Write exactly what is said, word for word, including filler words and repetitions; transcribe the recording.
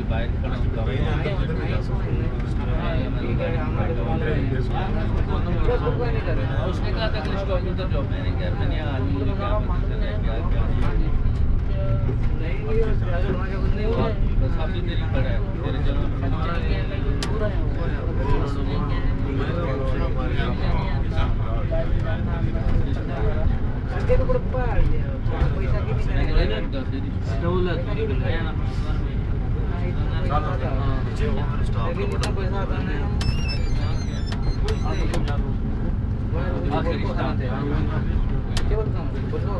बाहर खड़ा होता है उसने कहा था कि इसको उधर जाओ मैंने कहा मैंने आदमी को क्या क्या बस आप ही तेरी खड़ा है तेरे जगह Dia tu berdepan dia. पैसा के भी नहीं है ना दौलत है ना लेकिन इतना पैसा आता नहीं आखिरी स्टार्ट है केवल काम बसवा